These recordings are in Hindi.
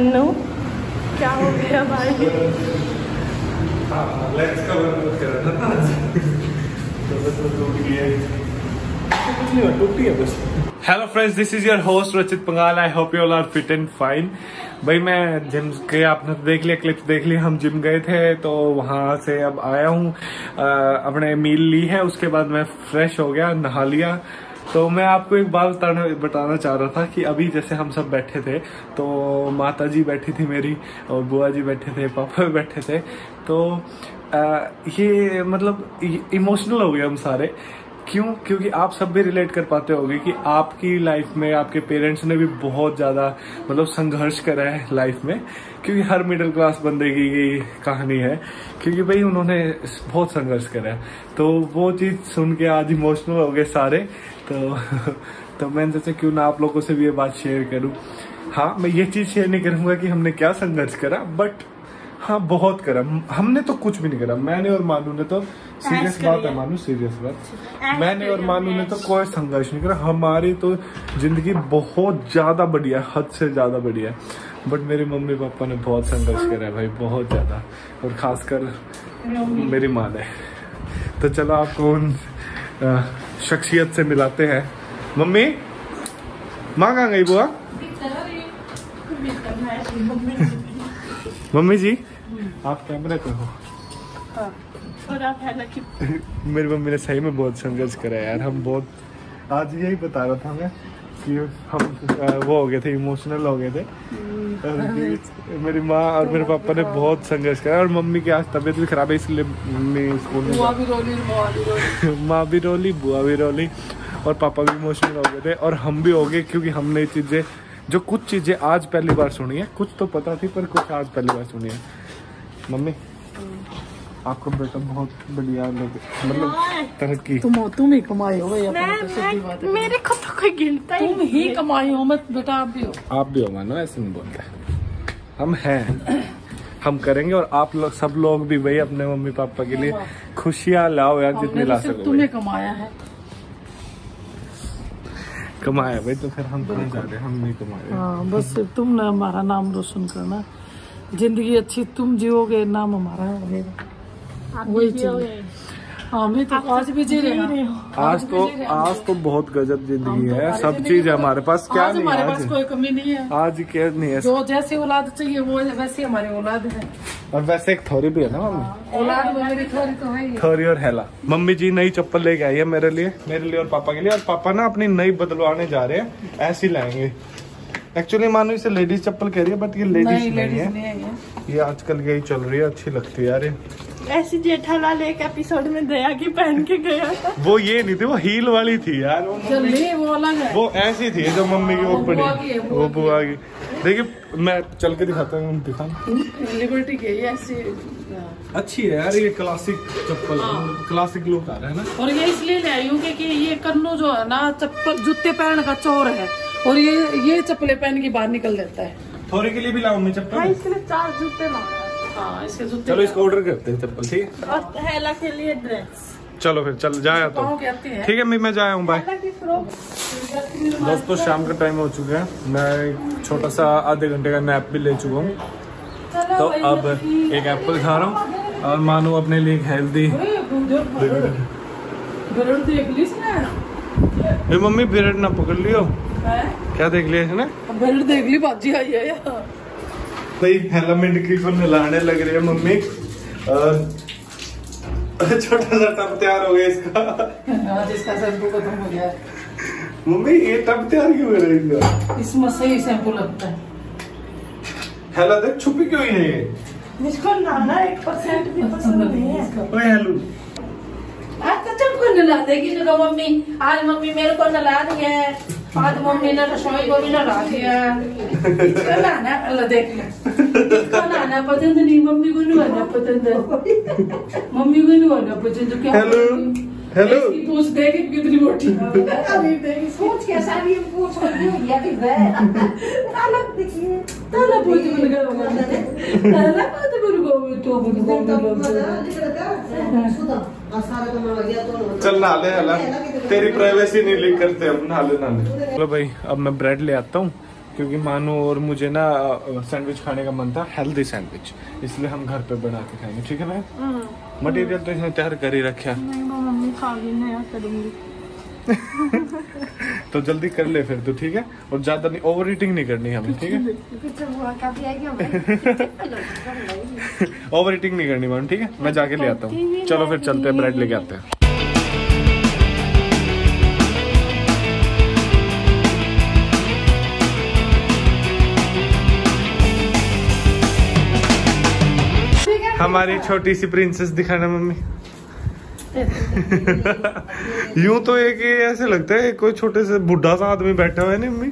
मन्नू क्या हो गया भाई? लेग्स का वर्क कर रहा था तो बस वो टूट गया, कुछ नहीं हुआ, टूटी है बस। Hello friends, this is your host Rachit Pangal. I hope you all are fit and fine. भाई मैं जिम के, आपने तो देख लिया, क्लिप्स देख ली, हम जिम गए थे तो वहां से अब आया हूँ, अपने मील ली है, उसके बाद मैं फ्रेश हो गया, नहा लिया। तो मैं आपको एक बात बताना चाह रहा था कि अभी जैसे हम सब बैठे थे तो माता जी बैठी थी मेरी और बुआ जी बैठे थे, पापा भी बैठे थे, तो ये मतलब इमोशनल हो गए हम सारे। क्यों? क्योंकि आप सब भी रिलेट कर पाते होंगे कि आपकी लाइफ में आपके पेरेंट्स ने भी बहुत ज़्यादा मतलब संघर्ष करा है लाइफ में, क्योंकि हर मिडिल क्लास बंदे की ये कहानी है, क्योंकि भाई उन्होंने बहुत संघर्ष करा है। तो वो चीज़ सुन के आज इमोशनल हो गए सारे। तो मैंने सोचा क्यों ना आप लोगों से भी ये बात शेयर करूं। हाँ, मैं ये चीज़ शेयर नहीं करूंगा कि हमने क्या संघर्ष करा, बट हाँ बहुत करा। हमने तो कुछ भी नहीं करा, मैंने और मानू ने तो, सीरियस बात है मानू, सीरियस बात, मैंने और मानू ने तो कोई संघर्ष नहीं करा। हमारी तो जिंदगी बहुत ज्यादा बढ़िया है, हद से ज्यादा बढ़िया है, बट मेरे मम्मी पापा ने बहुत संघर्ष करा है भाई, बहुत ज्यादा, और खासकर मेरी माँ ने। तो चलो आपको उन शख्सियत से मिलाते हैं। मम्मी, माँ कहाँ गई बुआ? मम्मी जी आप कैमरे पे हो। और आप है ना कि मेरी मम्मी ने सही में बहुत संघर्ष करा यार। हम बहुत, आज यही बता रहा था मैं कि हम वो हो गए थे, इमोशनल हो गए थे। मेरी माँ और मेरे पापा ने बहुत संघर्ष करा, और मम्मी की आज तबीयत भी खराब है, इसलिए मम्मी स्कूल में, माँ भी रोली, बुआ भी रोली, और पापा भी इमोशनल हो गए थे, और हम भी हो गए, क्योंकि हमने ये चीजें, जो कुछ चीजें आज पहली बार सुनी है, कुछ तो पता थी पर कुछ आज पहली बार सुनी है। मम्मी आपको बेटा बहुत बढ़िया मतलब तरक्की, तुम ही कमाई हो, मेरे को तो कोई गिनता ही, तुम ही कमाई हो, मत बेटा आप भी हो। आप भी हो मानो, ऐसे नहीं बोलते, हम हैं, हम करेंगे, और आप लोग सब लोग भी भाई अपने मम्मी पापा के लिए खुशियाँ लाओ यार, जितनी ला सको। तुम्हें कमाया है, कमाया भाई, तो फिर हम कहाँ जा रहे हैं, हम नहीं कमाए। हाँ, बस तुमने हमारा नाम रोशन करना, जिंदगी अच्छी तुम जियोगे, नाम हमारा होगा, वही चाहिए। हाँ, मैं तो आज भी जी रही हूँ। आज तो बहुत गजब जिंदगी है, सब चीज है हमारे पास, क्या नहीं है हमारे पास कोई कमी नहीं है, आज क्या नहीं है, जो जैसी औलाद चाहिए वो वैसी हमारी औलाद है, और वैसे एक थोड़ी भी है ना मम्मी, औलाद में मेरी थोड़ी तो है, थोड़ी और हेला। मम्मी जी नई चप्पल लेके आई है मेरे लिए और पापा के लिए, और पापा ना अपनी नई बदलवाने जा रहे हैं, ऐसी लाएंगे। एक्चुअली मानो इसे लेडीज चप्पल कह रही है, बट ये लेडीज नहीं है, ये आजकल यही चल रही है, अच्छी लगती है यार। ऐसी जेठालाल एक एपिसोड में दया की पहन के गया था, वो ये नहीं थी, वो हील वाली थी यार, वो अलग है, वो ऐसी थी जो मम्मी की वो बड़ी, वो बुआ की। देखिए मैं चल के दिखाता हूँ, दिखा, लिबर्टी की ऐसी अच्छी है यार, ये क्लासिक चप्पल, क्लासिक लुक आ रहा है ना। और ये इसलिए ले आई हूँ क्योंकि ये कन्नू जो है ना, चप्पल जूते पहन का चोर है, और ये चप्पलें पहन के बाहर निकल देता है। थोड़े के लिए भी लाऊं मैं चप्पल? हाँ, इसके लिए 4 जूते मांगा। हाँ, इसके जूते। चलो इसको ऑर्डर करते हैं चप्पल, ठीक है, और हेला के लिए ड्रेस। चलो फिर चल जाया तो ठीक है, मैं जाया हूँ, बाय। दोस्तों शाम का टाइम हो चुका है, मैं छोटा सा आधे घंटे का नैप भी ले चुका हूँ, तो अब एक एप्पल खा रहा हूँ, और मानो अपने लिए हेल्दी। मम्मी बिरड ना पकड़ लियो, क्या देख लिया इसने? बिरड देख ली, बाजी आई है यार। भाई हेला मिंडकी को नहलाने लग रही है मम्मी, और छोटा सा टब तैयार हो गया इसका, जिसका शैम्पू खत्म हो गया है। मम्मी ये टब तैयार क्यों है इसका? इसमें सही शैम्पू लगता है। हेला देख छुपी क्यों है ये? मुझको नहाना 1% भी पसंद नहीं है। ओए हेलू, आज तो तुमको नला देगी ना मम्मी, आज मम्मी मेरे को नला रही है, आज मम्मी ने रसोई को भी नला दिया। इसका नहाना अल्लाह देख ले, इसका नहाना पसंद नहीं, मम्मी को नहाना पसंद है, मम्मी को नहाना पसंद। क्या हेलो हेलो, पूछ देगी कितनी मोटी, सोच के सारी पूछ रही है, ताला देखिए, ताला पूछ बन गया, ताला पूछ बन गया, तो चल नहा ले, तेरी प्राइवेसी नहीं लीक करते हम, नहा ले। चलो भाई अब मैं ब्रेड ले आता हूँ, क्योंकि मानू और मुझे ना सैंडविच खाने का मन था, हेल्दी सैंडविच, इसलिए हम घर पे बना के खाएंगे। ठीक है ना? मटेरियल तो इसने तैयार कर ही रखा। मम्मी खागी नया करूंगी। तो जल्दी कर ले फिर तो, ठीक है? और ज्यादा नहीं, ओवर ईटिंग नहीं करनी हमें, ठीक है? ओवर ईटिंग नहीं करनी मैम, ठीक है? मैं जाके ले आता हूँ। चलो फिर चलते हैं, ब्रेड लेके आते हैं। हमारी छोटी सी प्रिंसेस दिखाना मम्मी। यूं तो एक ऐसे लगता है कोई छोटे से बुढ़ा सा आदमी बैठा हुआ है ना मम्मी।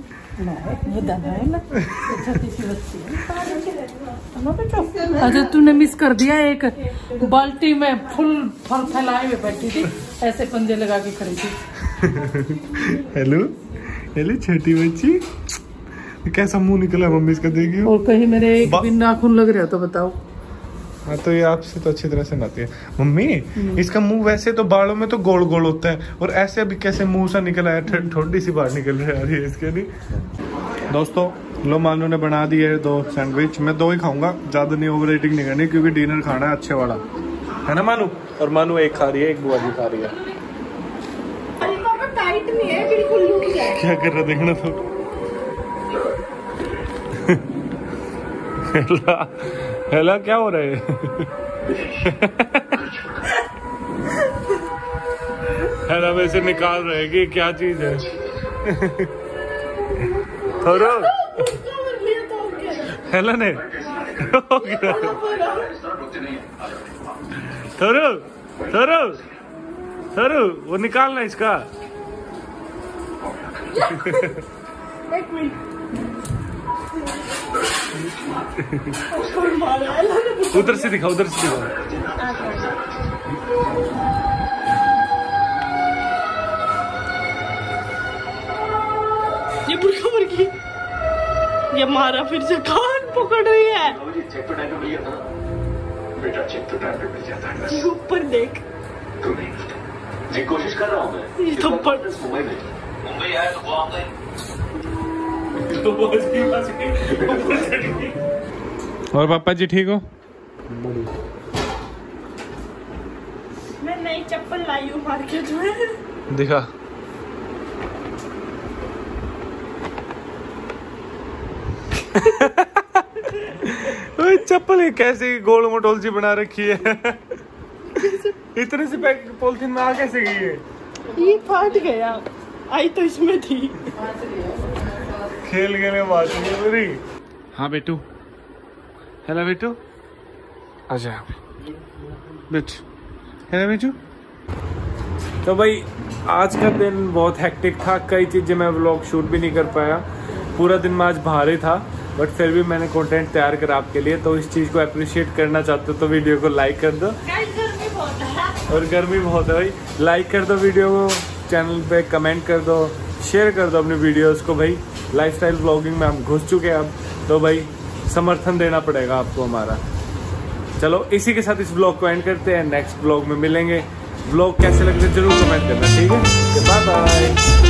अच्छा तूने मिस कर दिया, एक बाल्टी में फुल फल फैलाए हुए बैठी थी, ऐसे पंजे लगा के खड़ी थी। हेलो हेलो छोटी बच्ची, कैसा मुंह निकला मम्मी इसका, देखिए। और कहीं मेरे एक भी नाखून लग रहा तो बताओ। हाँ तो ये आपसे तो अच्छी तरह से नहाती है मम्मी। इसका मुंह वैसे तो बालों में तो गोल गोल होता है, और ऐसे अभी कैसे मुंह सा निकला है, थोड़ी सी बाहर निकल रही है इसके। नहीं दोस्तों, लो मानू ने बना दिए 2 सैंडविच। मैं 2 ही खाऊंगा, ज्यादा नहीं, ओवर ईटिंग नहीं करनी, क्योंकि डिनर खाना है अच्छे वाला, है ना मानू? और मानू एक खा रही है, एक बुआ जी खा रही है। टाइट नहीं है, बिल्कुल लूज है। क्या कर रहा देखना तो। हेला क्या हो रहा है? हेला वैसे निकाल रहे कि क्या चीज है। थोरो हेला ने थोरो थोरो थोरो वो निकालना इसका। एक मिनट, उधर से दिखा, उधर से दिखा। ये बुरखा मुर्गी, ये मारा फिर से कान पकड़ रही है। बेटा चेक तो टाइम पे मिल जाता है। ये ऊपर देख, तू नहीं जी, कोशिश कर रहा हूँ मैं। ये तो पर मुंबई आया तो वो आपने और पापा जी ठीक हो? मैं नई चप्पल लाई हूँ मार्केट में, दिखा। चप्पल है कैसे गोल मटोल सी बना रखी है। इतने से पैक पॉलिथीन में आ कैसे गई है? ये फाट गया, आई तो इसमें थी। खेल गए बात मेरी। हाँ बेटू, हेलो बेटू, आजा बेट, हेलो बेटू। तो भाई आज का दिन बहुत हेक्टिक था, कई चीजें मैं व्लॉग शूट भी नहीं कर पाया, पूरा दिन मैं आज बाहर ही था, बट फिर भी मैंने कंटेंट तैयार करा आपके लिए। तो इस चीज को अप्रिशिएट करना चाहते हो तो वीडियो को लाइक कर दो, और गर्मी बहुत है भाई, लाइक कर दो वीडियो को, चैनल पे कमेंट कर दो, शेयर कर दो अपने वीडियोस को। भाई लाइफस्टाइल व्लॉगिंग में हम घुस चुके हैं अब, तो भाई समर्थन देना पड़ेगा आपको हमारा। चलो इसी के साथ इस व्लॉग को एंड करते हैं, नेक्स्ट व्लॉग में मिलेंगे। व्लॉग कैसे लग रहे जरूर कमेंट करना, ठीक है? Bye bye.